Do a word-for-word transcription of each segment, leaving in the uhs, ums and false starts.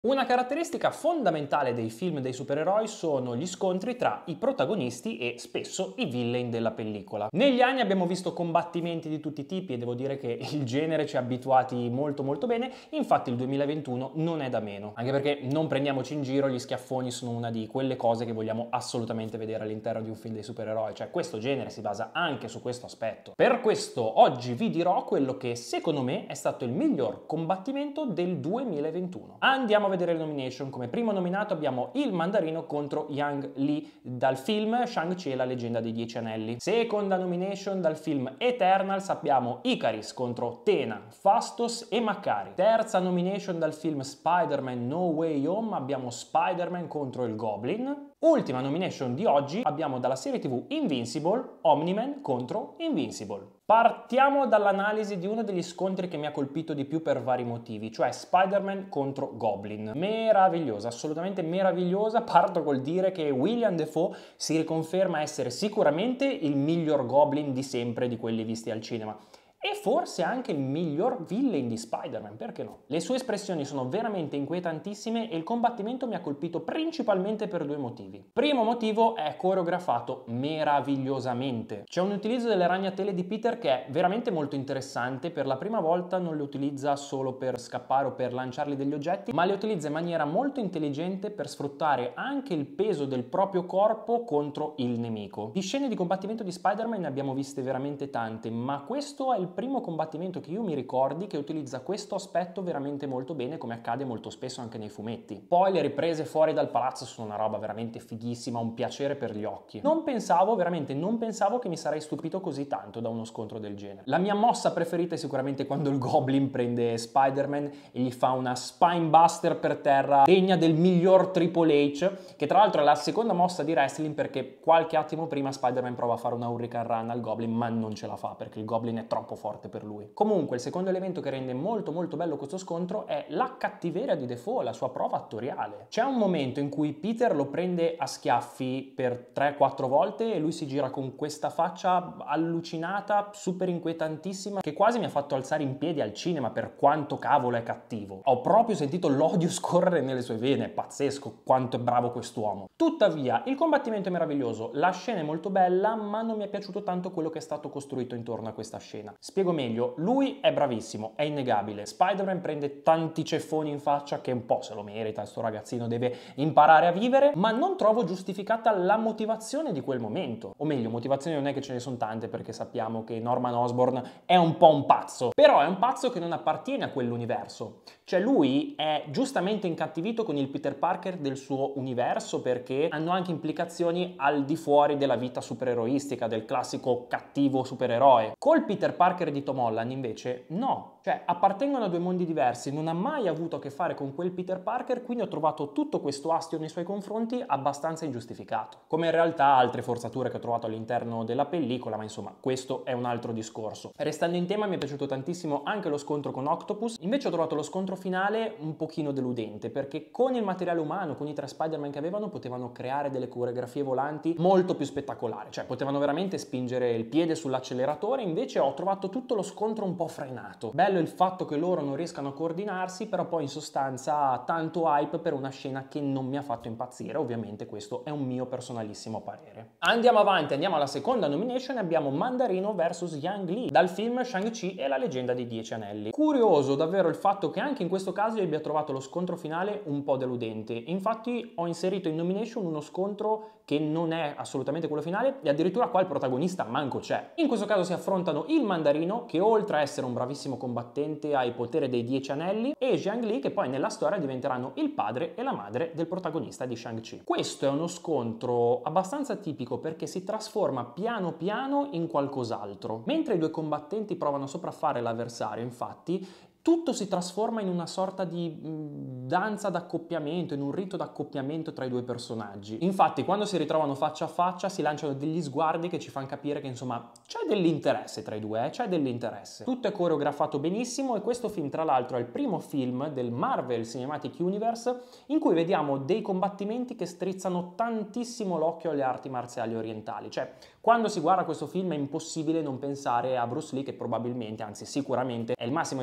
Una caratteristica fondamentale dei film dei supereroi sono gli scontri tra i protagonisti e spesso i villain della pellicola. Negli anni abbiamo visto combattimenti di tutti i tipi e devo dire che il genere ci ha abituati molto molto bene, infatti il duemilaventuno non è da meno, anche perché non prendiamoci in giro, gli schiaffoni sono una di quelle cose che vogliamo assolutamente vedere all'interno di un film dei supereroi, cioè questo genere si basa anche su questo aspetto. Per questo oggi vi dirò quello che secondo me è stato il miglior combattimento del duemilaventuno. Andiamo a vedere le nomination. Come primo nominato abbiamo il Mandarino contro Yang Li dal film Shang-Chi e la leggenda dei Dieci Anelli. Seconda nomination dal film Eternals abbiamo Icaris contro Tena, Phastos e Makkari. Terza nomination dal film Spider-Man No Way Home abbiamo Spider-Man contro il Goblin. Ultima nomination di oggi abbiamo dalla serie tv Invincible Omni-Man contro Invincible. Partiamo dall'analisi di uno degli scontri che mi ha colpito di più per vari motivi, cioè Spider-Man contro Goblin. Meravigliosa, assolutamente meravigliosa. Parto col dire che William Dafoe si riconferma essere sicuramente il miglior Goblin di sempre di quelli visti al cinema. E forse anche il miglior villain di Spider-Man, perché no? Le sue espressioni sono veramente inquietantissime e il combattimento mi ha colpito principalmente per due motivi. Primo motivo è coreografato meravigliosamente. C'è un utilizzo delle ragnatele di Peter che è veramente molto interessante. Per la prima volta non le utilizza solo per scappare o per lanciargli degli oggetti, ma le utilizza in maniera molto intelligente per sfruttare anche il peso del proprio corpo contro il nemico. Di scene di combattimento di Spider-Man ne abbiamo viste veramente tante, ma questo è il primo combattimento che io mi ricordi che utilizza questo aspetto veramente molto bene, come accade molto spesso anche nei fumetti. Poi le riprese fuori dal palazzo sono una roba veramente fighissima, un piacere per gli occhi. Non pensavo, veramente non pensavo che mi sarei stupito così tanto da uno scontro del genere. La mia mossa preferita è sicuramente quando il Goblin prende Spider-Man e gli fa una spinebuster per terra degna del miglior Triple H, che tra l'altro è la seconda mossa di wrestling perché qualche attimo prima Spider-Man prova a fare una Hurricane Run al Goblin ma non ce la fa perché il Goblin è troppo forte per lui. Comunque il secondo elemento che rende molto molto bello questo scontro è la cattiveria di Dafoe, la sua prova attoriale. C'è un momento in cui Peter lo prende a schiaffi per tre quattro volte e lui si gira con questa faccia allucinata, super inquietantissima, che quasi mi ha fatto alzare in piedi al cinema per quanto cavolo è cattivo. Ho proprio sentito l'odio scorrere nelle sue vene, è pazzesco quanto è bravo quest'uomo. Tuttavia il combattimento è meraviglioso, la scena è molto bella, ma non mi è piaciuto tanto quello che è stato costruito intorno a questa scena. Spiego meglio, lui è bravissimo, è innegabile. Spider-Man prende tanti ceffoni in faccia che un po' se lo merita, sto ragazzino deve imparare a vivere, ma non trovo giustificata la motivazione di quel momento. O meglio, motivazioni non è che ce ne sono tante perché sappiamo che Norman Osborn è un po' un pazzo, però è un pazzo che non appartiene a quell'universo. Cioè lui è giustamente incattivito con il Peter Parker del suo universo perché hanno anche implicazioni al di fuori della vita supereroistica, del classico cattivo supereroe. Col Peter Parker di Tom Holland invece no, cioè appartengono a due mondi diversi, non ha mai avuto a che fare con quel Peter Parker, quindi ho trovato tutto questo astio nei suoi confronti abbastanza ingiustificato, come in realtà altre forzature che ho trovato all'interno della pellicola, ma insomma questo è un altro discorso. Restando in tema mi è piaciuto tantissimo anche lo scontro con Octopus, invece ho trovato lo scontro finale un pochino deludente perché con il materiale umano, con i tre Spider-Man che avevano, potevano creare delle coreografie volanti molto più spettacolari, cioè potevano veramente spingere il piede sull'acceleratore, invece ho trovato tutto lo scontro un po' frenato. Bello il fatto che loro non riescano a coordinarsi, però poi in sostanza tanto hype per una scena che non mi ha fatto impazzire. Ovviamente questo è un mio personalissimo parere. Andiamo avanti, andiamo alla seconda nomination e abbiamo Mandarino versus Yang Li dal film Shang-Chi e la leggenda dei Dieci Anelli. Curioso davvero il fatto che anche in questo caso io abbia trovato lo scontro finale un po' deludente. Infatti ho inserito in nomination uno scontro che non è assolutamente quello finale e addirittura qua il protagonista manco c'è. In questo caso si affrontano il Mandarino, che oltre a essere un bravissimo combattente ha il potere dei Dieci Anelli, e Jiang Li, che poi nella storia diventeranno il padre e la madre del protagonista di Shang-Chi. Questo è uno scontro abbastanza tipico perché si trasforma piano piano in qualcos'altro. Mentre i due combattenti provano a sopraffare l'avversario, infatti, tutto si trasforma in una sorta di mh, danza d'accoppiamento, in un rito d'accoppiamento tra i due personaggi. Infatti, quando si ritrovano faccia a faccia, si lanciano degli sguardi che ci fanno capire che, insomma, c'è dell'interesse tra i due, eh? C'è dell'interesse. Tutto è coreografato benissimo e questo film, tra l'altro, è il primo film del Marvel Cinematic Universe in cui vediamo dei combattimenti che strizzano tantissimo l'occhio alle arti marziali orientali. Cioè, quando si guarda questo film è impossibile non pensare a Bruce Lee, che probabilmente, anzi sicuramente, è il massimo esponente al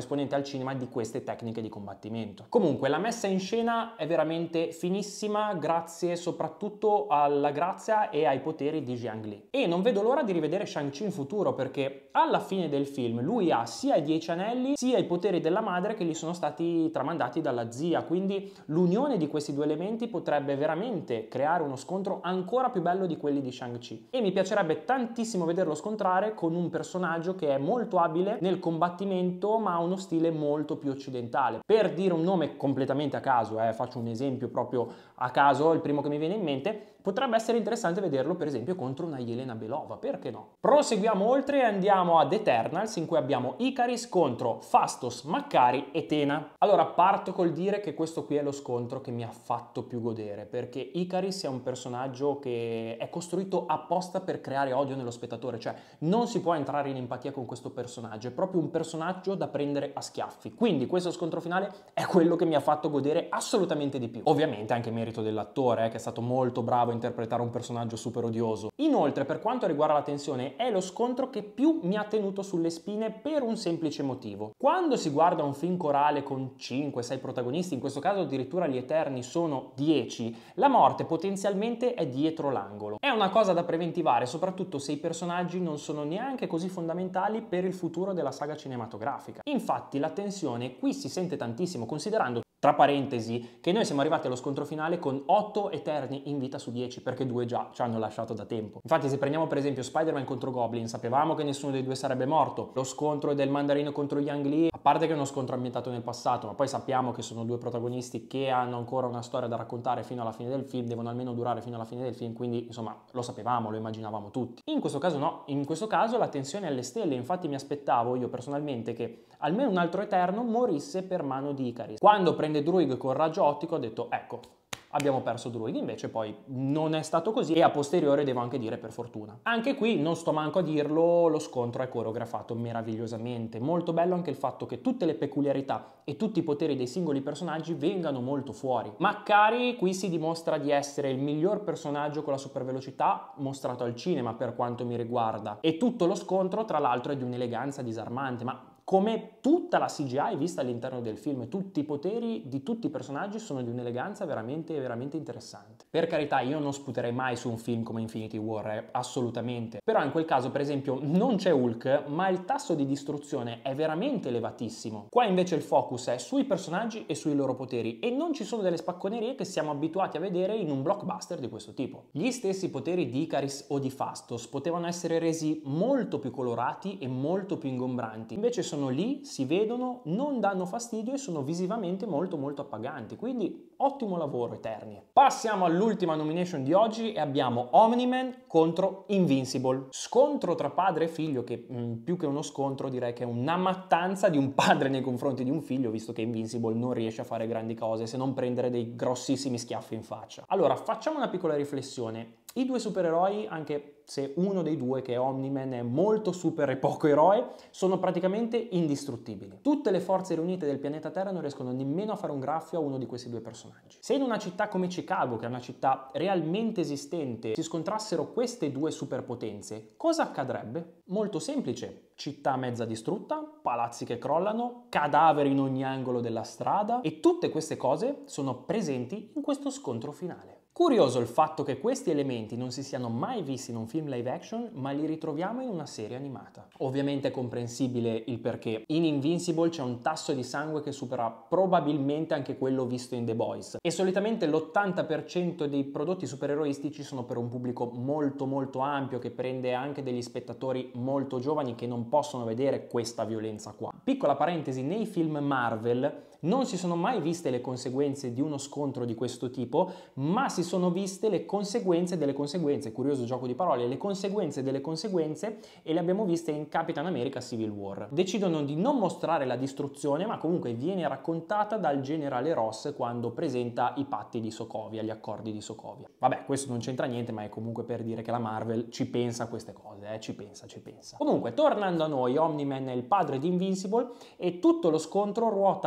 cinema di queste tecniche di combattimento. Comunque la messa in scena è veramente finissima grazie soprattutto alla grazia e ai poteri di Jiang Li. E non vedo l'ora di rivedere Shang-Chi in futuro, perché alla fine del film lui ha sia i dieci anelli sia i poteri della madre che gli sono stati tramandati dalla zia, quindi l'unione di questi due elementi potrebbe veramente creare uno scontro ancora più bello di quelli di Shang-Chi. E mi piacerebbe tantissimo vederlo scontrare con un personaggio che è molto abile nel combattimento ma ha uno stile molto più occidentale. Per dire un nome completamente a caso, eh, faccio un esempio proprio a caso, il primo che mi viene in mente, potrebbe essere interessante vederlo per esempio contro una Yelena Belova, perché no? Proseguiamo oltre e andiamo ad Eternals, in cui abbiamo Ikaris contro Phastos, Makkari e Tena. Allora parto col dire che questo qui è lo scontro che mi ha fatto più godere, perché Ikaris è un personaggio che è costruito apposta per creare odio nello spettatore, cioè non si può entrare in empatia con questo personaggio, è proprio un personaggio da prendere a schiaffi. Quindi questo scontro finale è quello che mi ha fatto godere assolutamente di più. Ovviamente anche merito dell'attore, eh, che è stato molto bravo a interpretare un personaggio super odioso. Inoltre, per quanto riguarda la tensione, è lo scontro che più mi ha tenuto sulle spine per un semplice motivo. Quando si guarda un film corale con cinque sei protagonisti, in questo caso addirittura gli Eterni sono dieci, la morte potenzialmente è dietro l'angolo. È una cosa da preventivare, soprattutto se i personaggi non sono neanche così fondamentali per il futuro della saga cinematografica. Infatti la tensione qui si sente tantissimo, considerando, tra parentesi, che noi siamo arrivati allo scontro finale con otto Eterni in vita su dieci, perché due già ci hanno lasciato da tempo. Infatti se prendiamo per esempio Spider-Man contro Goblin, sapevamo che nessuno dei due sarebbe morto. Lo scontro del Mandarino contro Yang Li, a parte che è uno scontro ambientato nel passato, ma poi sappiamo che sono due protagonisti che hanno ancora una storia da raccontare fino alla fine del film, devono almeno durare fino alla fine del film, quindi insomma lo sapevamo, lo immaginavamo tutti. In questo caso no, in questo caso la tensione è alle stelle, infatti mi aspettavo io personalmente che almeno un altro Eterno morisse per mano di Ikaris. Quando prende Druig con raggio ottico ho detto ecco, abbiamo perso Druig, invece poi non è stato così e a posteriore devo anche dire per fortuna. Anche qui non sto manco a dirlo, lo scontro è coreografato meravigliosamente, molto bello anche il fatto che tutte le peculiarità e tutti i poteri dei singoli personaggi vengano molto fuori. Makkari qui si dimostra di essere il miglior personaggio con la supervelocità mostrato al cinema per quanto mi riguarda, e tutto lo scontro tra l'altro è di un'eleganza disarmante, ma come tutta la C G I vista all'interno del film, tutti i poteri di tutti i personaggi sono di un'eleganza veramente, veramente interessante. Per carità, io non sputerei mai su un film come Infinity War, eh, assolutamente. Però in quel caso, per esempio, non c'è Hulk, ma il tasso di distruzione è veramente elevatissimo. Qua invece il focus è sui personaggi e sui loro poteri, e non ci sono delle spacconerie che siamo abituati a vedere in un blockbuster di questo tipo. Gli stessi poteri di Ikaris o di Phastos potevano essere resi molto più colorati e molto più ingombranti, invece sono lì, si vedono, non danno fastidio e sono visivamente molto molto appaganti, quindi ottimo lavoro Eterni. Passiamo all'ultima nomination di oggi e abbiamo Omni-Man contro Invincible. Scontro tra padre e figlio che mh, più che uno scontro direi che è una mattanza di un padre nei confronti di un figlio, visto che Invincible non riesce a fare grandi cose se non prendere dei grossissimi schiaffi in faccia. Allora, facciamo una piccola riflessione. I due supereroi, anche se uno dei due, che è Omni-Man, è molto super e poco eroe, sono praticamente indistruttibili. Tutte le forze riunite del pianeta Terra non riescono nemmeno a fare un graffio a uno di questi due personaggi. Se in una città come Chicago, che è una città realmente esistente, si scontrassero queste due superpotenze, cosa accadrebbe? Molto semplice. Città mezza distrutta, palazzi che crollano, cadaveri in ogni angolo della strada, e tutte queste cose sono presenti in questo scontro finale. Curioso il fatto che questi elementi non si siano mai visti in un film live action, ma li ritroviamo in una serie animata. Ovviamente è comprensibile il perché. In Invincible c'è un tasso di sangue che supera probabilmente anche quello visto in The Boys, e solitamente l'ottanta per cento dei prodotti supereroistici sono per un pubblico molto molto ampio, che prende anche degli spettatori molto giovani che non possono vedere questa violenza qua. Piccola parentesi, nei film Marvel non si sono mai viste le conseguenze di uno scontro di questo tipo, ma si sono viste le conseguenze delle conseguenze, curioso gioco di parole, le conseguenze delle conseguenze, e le abbiamo viste in Capitan America Civil War. Decidono di non mostrare la distruzione, ma comunque viene raccontata dal generale Ross quando presenta i patti di Sokovia, gli accordi di Sokovia. Vabbè, questo non c'entra niente, ma è comunque per dire che la Marvel ci pensa a queste cose, eh? ci pensa, ci pensa. Comunque, tornando a noi, Omni-Man è il padre di Invincible e tutto lo scontro ruota attorno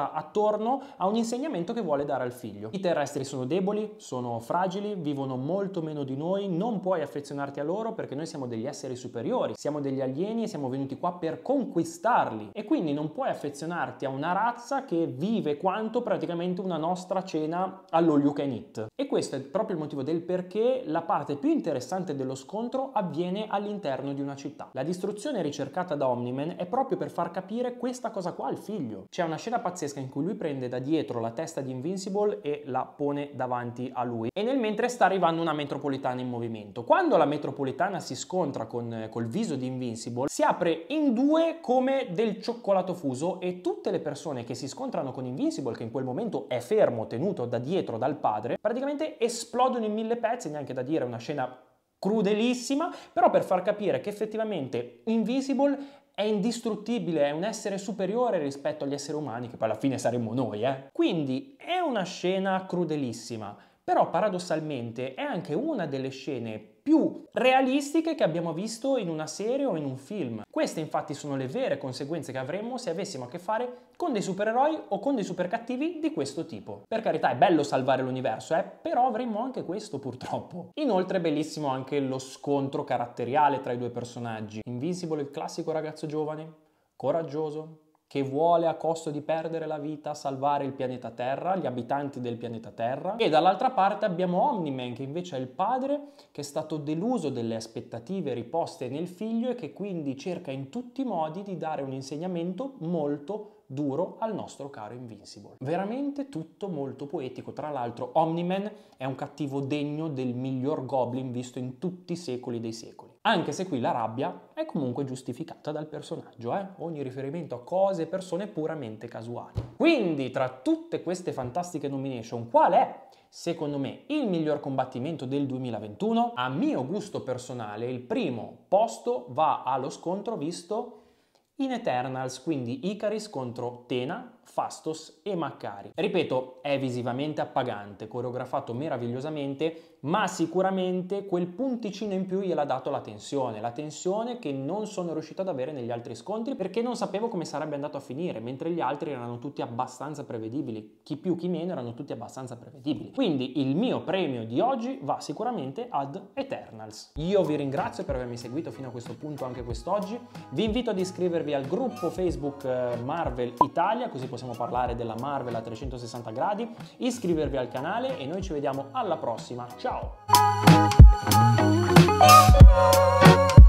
intorno a un insegnamento che vuole dare al figlio. I terrestri sono deboli, sono fragili, vivono molto meno di noi, non puoi affezionarti a loro perché noi siamo degli esseri superiori, siamo degli alieni e siamo venuti qua per conquistarli, e quindi non puoi affezionarti a una razza che vive quanto praticamente una nostra cena all'all you can eat. E questo è proprio il motivo del perché la parte più interessante dello scontro avviene all'interno di una città. La distruzione ricercata da Omni-Man è proprio per far capire questa cosa qua al figlio. C'è una scena pazzesca in cui lui prende da dietro la testa di Invincible e la pone davanti a lui, e nel mentre sta arrivando una metropolitana in movimento. Quando la metropolitana si scontra con col viso di Invincible, si apre in due come del cioccolato fuso, e tutte le persone che si scontrano con Invincible, che in quel momento è fermo, tenuto da dietro dal padre, praticamente esplodono in mille pezzi. Neanche da dire, è una scena crudelissima, però per far capire che effettivamente Invincible è indistruttibile, è un essere superiore rispetto agli esseri umani, che poi alla fine saremmo noi, eh. Quindi è una scena crudelissima, però paradossalmente è anche una delle scene più realistiche che abbiamo visto in una serie o in un film. Queste infatti sono le vere conseguenze che avremmo se avessimo a che fare con dei supereroi o con dei supercattivi di questo tipo. Per carità, è bello salvare l'universo, eh? Però avremmo anche questo purtroppo. Inoltre è bellissimo anche lo scontro caratteriale tra i due personaggi. Invincible, il classico ragazzo giovane, coraggioso, che vuole a costo di perdere la vita salvare il pianeta Terra, gli abitanti del pianeta Terra, e dall'altra parte abbiamo Omni-Man, che invece è il padre che è stato deluso delle aspettative riposte nel figlio e che quindi cerca in tutti i modi di dare un insegnamento molto duro al nostro caro Invincible. Veramente tutto molto poetico. Tra l'altro Omni-Man è un cattivo degno del miglior Goblin visto in tutti i secoli dei secoli. Anche se qui la rabbia è comunque giustificata dal personaggio, eh? Ogni riferimento a cose e persone puramente casuali. Quindi tra tutte queste fantastiche nomination, qual è secondo me il miglior combattimento del duemilaventuno? A mio gusto personale il primo posto va allo scontro visto in Eternals, quindi Ikaris contro Tena, Phastos e Makkari. Ripeto, è visivamente appagante, coreografato meravigliosamente, ma sicuramente quel punticino in più gliel'ha dato la tensione, la tensione che non sono riuscito ad avere negli altri scontri perché non sapevo come sarebbe andato a finire, mentre gli altri erano tutti abbastanza prevedibili, chi più chi meno erano tutti abbastanza prevedibili. Quindi il mio premio di oggi va sicuramente ad Eternals. Io vi ringrazio per avermi seguito fino a questo punto anche quest'oggi, vi invito ad iscrivervi al gruppo Facebook Marvel Italia, così possiamo parlare della Marvel a trecentosessanta gradi, iscrivervi al canale e noi ci vediamo alla prossima. Ciao!